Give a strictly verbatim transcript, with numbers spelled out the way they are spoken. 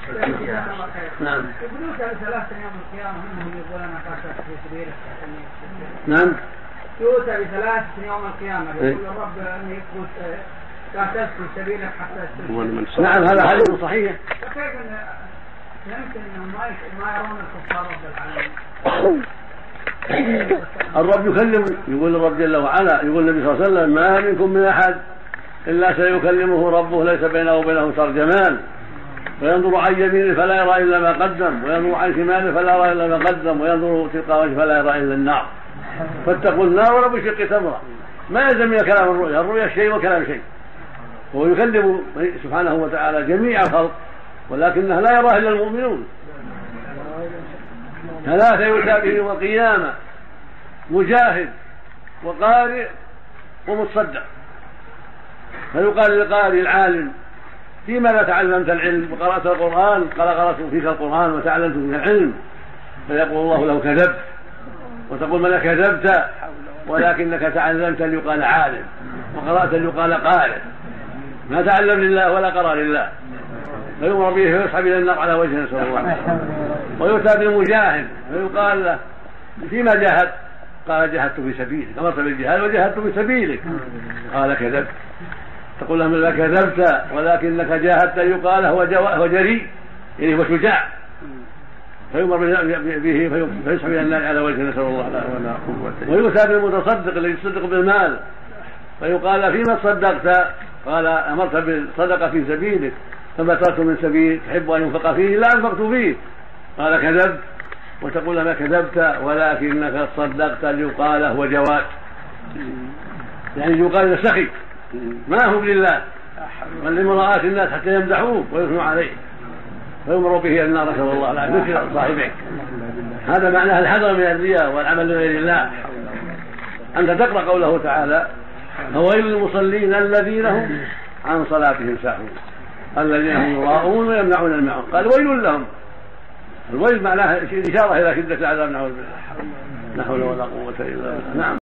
نعم. يقولون ثلاثة يوم القيامة منهم يقول أنا قاتلت في سبيلك. نعم. يؤتى بثلاثة يوم القيامة يقول الرب أني قاتلت في سبيلك حتى. نعم هذا حديث صحيح. فكيف أن يمكن أنهم ما يرون الكفار رب العالمين؟ الرب يكلم، يقول الرب جل وعلا، يقول النبي صلى الله عليه وسلم ما منكم من أحد إلا سيكلمه ربه ليس بينه وبينه ترجمان، وينظر عن يمينه فلا يرى إلا ما قدم، وينظر عن شماله فلا يرى إلا ما قدم، وينظر تلقاء وجهه فلا يرى إلا النار، فاتقوا النار ولو بشق تمرة. ما يلزم من كلام الرؤيا، الرؤيا شيء وكلام شيء. هو يكلم سبحانه وتعالى جميع الخلق ولكنه لا يراه إلا المؤمنون. ثلاثة يؤتى به يوم القيامة: مجاهد وقارئ ومتصدق. فيقال للقارئ العالم: فيما تعلمت العلم وقرأت القرآن؟ قال: قرأت فيك القرآن وتعلمت فيك العلم. فيقول الله له: كذبت. وتقول: من كذبت ولكنك تعلمت ليقال عالم وقرأت ليقال قارئ، ما تعلم لله ولا قرأ لله. فيؤمر به فيسحب إلى النار على وجهه، نسأل الله العافية. ويؤتى بالمجاهد فيقال له: فيما جاهدت؟ قال: جاهدت في سبيلك. أمرت بالجهاد وجاهدت في سبيلك. قال: كذبت. تقول لهم: لا كذبت ولكنك جاهدت يقال هو جريء، يعني هو شجاع. فيؤمر به فيسحب الى النار على وجهه، نسأل الله العافية. ويؤتى بالمتصدق الذي يصدق بالمال فيقال: فيما تصدقت؟ قال: امرت بالصدقه في سبيلك، فما تركت من سبيل تحب ان ينفق فيه لا انفقت فيه. قال: كذبت. وتقول: ما كذبت ولكنك صدقت ليقال هو جواد، يعني يقال سخي ما هو لله، بل لمراءة الناس حتى يمدحوه ويثنوا عليه، فيمر به النار، نسأل الله العافية. ذكر صاحبك. هذا معناه الحذر من الرياء والعمل لغير الله. أنت تقرأ قوله تعالى: فويل للمصلين الذين هم عن صلاتهم ساهون الذين هم يراءون ويمنعون الماعون. قال: ويل لهم. الويل معناه إشارة إلى شدة العذاب. نحو ولا قوة إلا بالله. نعم.